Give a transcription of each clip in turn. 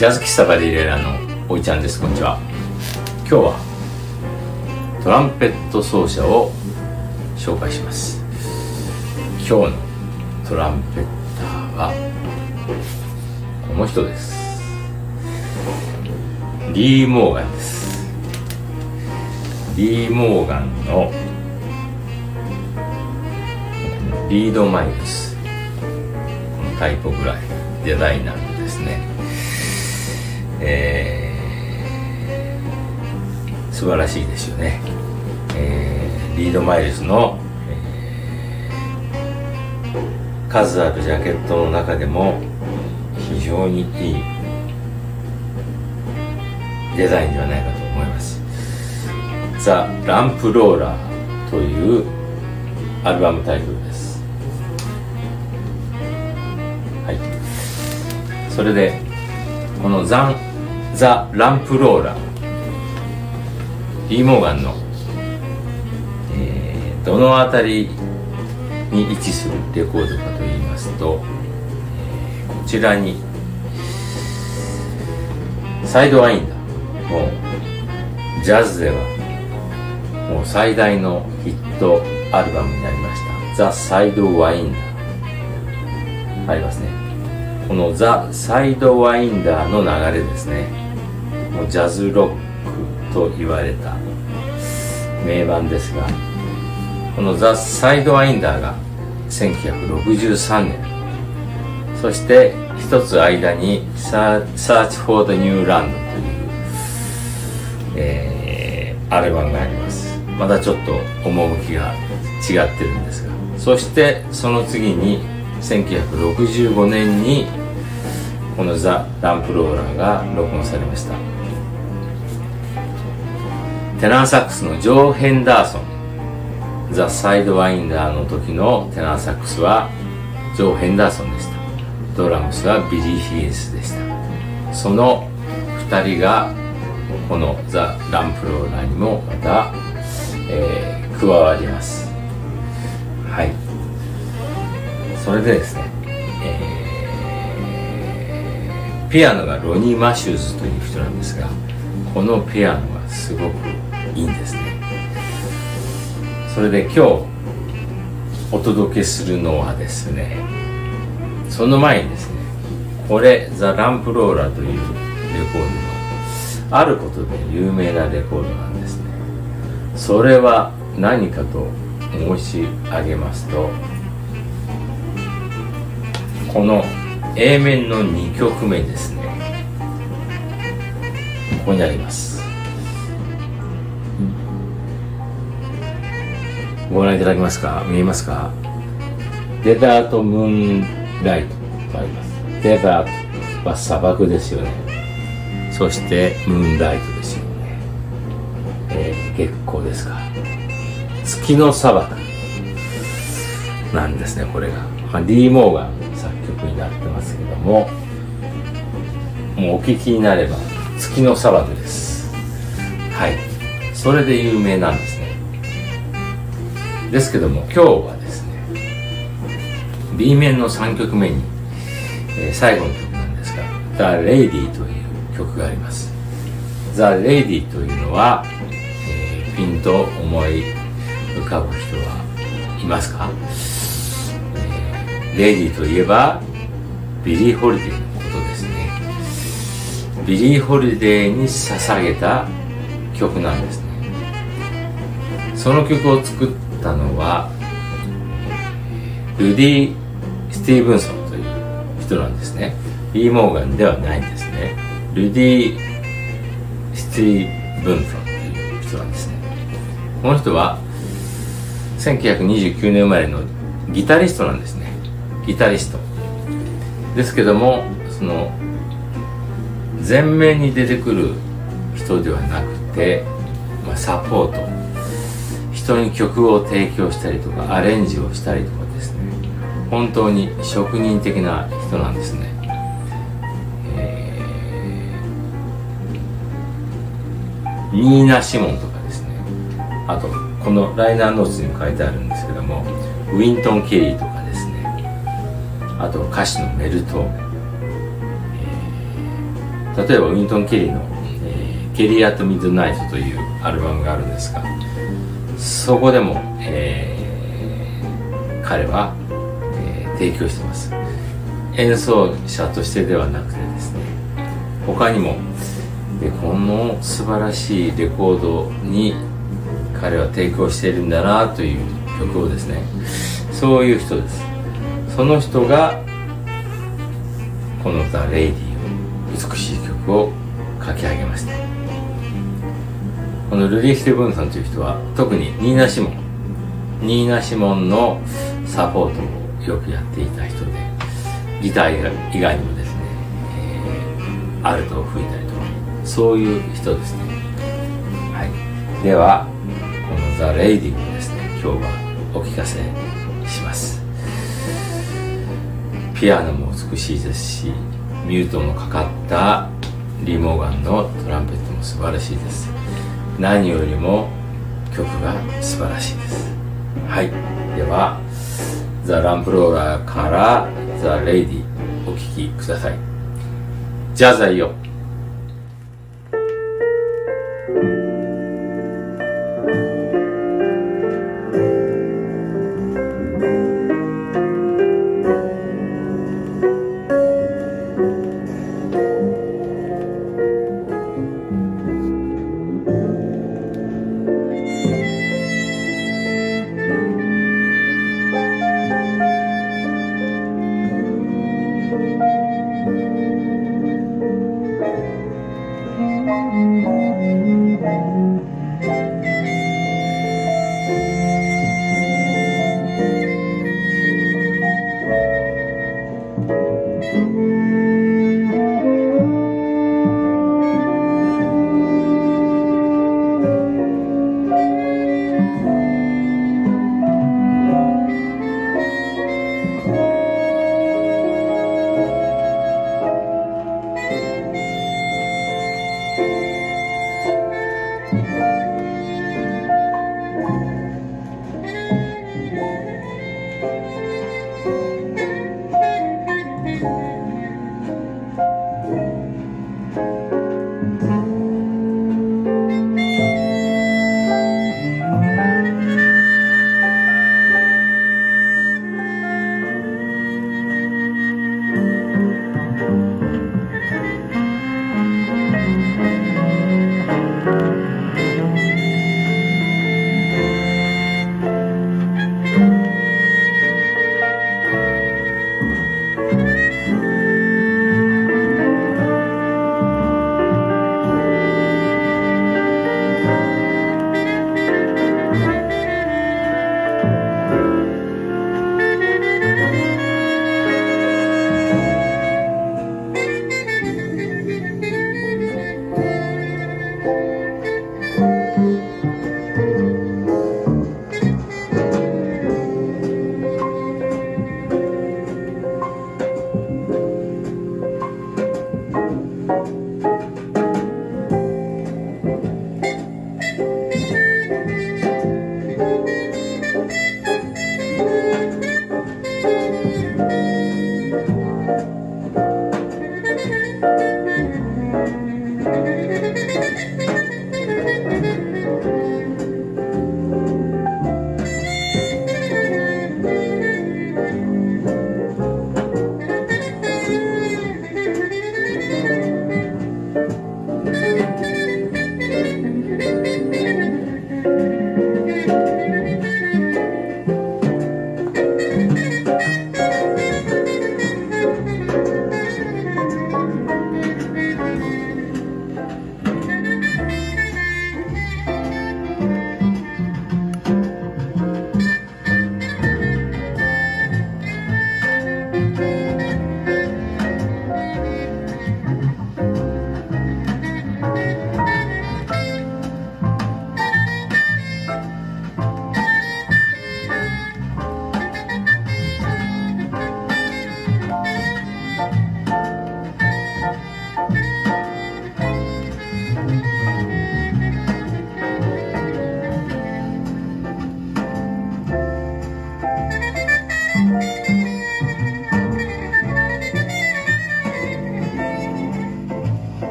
ジャズ喫茶バリレラのおいちゃんです。こんにちは。今日はトランペット奏者を紹介します。今日のトランペッターはこの人です。リー・モーガンです。リー・モーガンのリードマイルス、このタイポグラフィーデザイナーのですね、素晴らしいですよね。リードマイルスの、数あるジャケットの中でも非常にいいデザインではないかと思います。ザ・ランプローラーというアルバムタイトルです。はい。それでこのザ・ランプローラー、リー・モーガンの、どのあたりに位置するレコードかといいますと、こちらにサイドワインダー、もうジャズではもう最大のヒットアルバムになりましたザ・サイドワインダーありますね。このザ・サイドワインダーの流れですね。もうジャズロックと言われた名盤ですが、このザ・サイドワインダーが1963年、そして一つ間にSearch for the New Land という、アルバムがあります。まだちょっと趣が違ってるんですが、そしてその次に1965年にこのザ・ランプローラーが録音されました。テナーサックスのジョー・ヘンダーソン、ザ・サイドワインダーの時のテナーサックスはジョー・ヘンダーソンでした。ドラムスはビリー・ヒギンスでした。その2人がこのザ・ランプローラーにもまた、加わります。はい。それでですね、ピアノがロニー・マシューズという人なんですが、このピアノがすごくいいんですね。それで今日お届けするのはですね、その前にですね、これザ・ランプローラーというレコードのあることで有名なレコードなんですね。それは何かと申し上げますと、この A 面の2曲目ですね、ここにあります。ご覧いただけますか？見えますか？デザート・ムーンライトとあります。デザートは砂漠ですよね。そしてムーンライトですよね。月光ですか。月の砂漠なんですね、これが。リー・モーガン作曲になってますけども、もうお聞きになれば月の砂漠です。はい。それで有名なんですね。ですけども今日はですね、 B 面の3曲目に、最後の曲なんですが、 The Lady という曲があります。 The Lady というのは、ピンと思い浮かぶ人はいますか？レディといえばビリー・ホリデーのことですね。ビリー・ホリデーに捧げた曲なんですね。その曲を作ったのはルディ・スティーブンソンという人なんですね。リー・モーガンではないんですね。ルディ・スティーブンソンという人なんですね。この人は1929年生まれのギタリストなんですね。ギタリストですけども、その前面に出てくる人ではなくて、サポート、人に曲を提供したりとかアレンジをしたりとかですね、本当に職人的な人なんですね。ニーナ・シモンとかですね、あとこのライナーノーツにも書いてあるんですけども、ウィントン・ケリーとかですね、あと歌手のメルトーン、 例えばウィントン・ケリーの「ケリー・アット・ミッドナイト」というアルバムがあるんですが、そこでも、彼は、提供してます。演奏者としてではなくてですね、他にもこの素晴らしいレコードに彼は提供しているんだなという曲をですね、そういう人です。その人がこの「ザ・レイディ」を美しい曲を書き上げました。このルディ・スティブンソンという人は特にニーナ・シモンのサポートをよくやっていた人で、ギター以外にもですね、アルトを吹いたりとか、そういう人ですね。はい、ではこの「ザ・レイディ」をですね、今日はお聴かせします。ピアノも美しいですし、ミュートのかかったリー・モーガンのトランペットも素晴らしいです。何よりも曲が素晴らしいです。はい、ではザ・ランプローラーから「ザ・レイディ」お聴きください。ジャズ愛よ。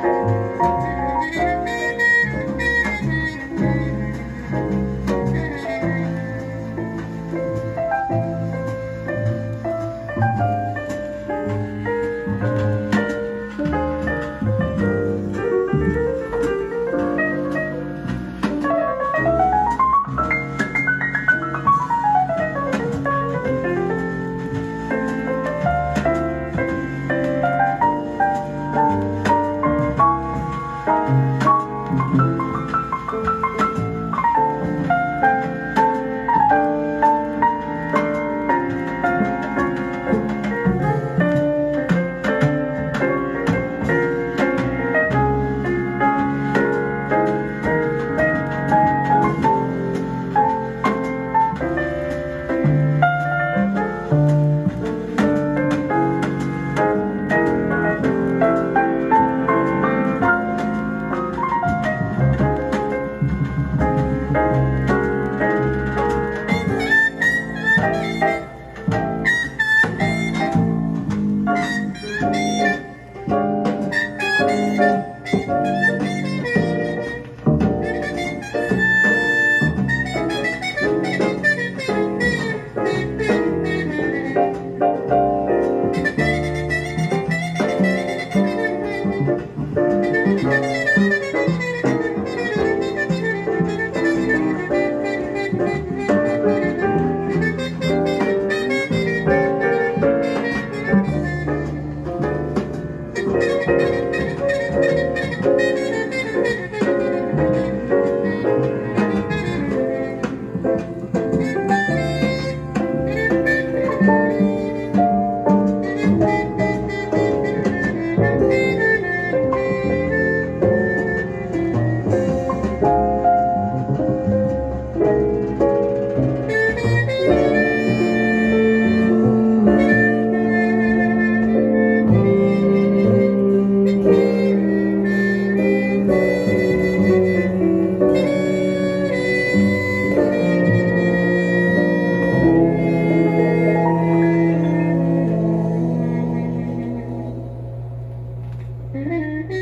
うん。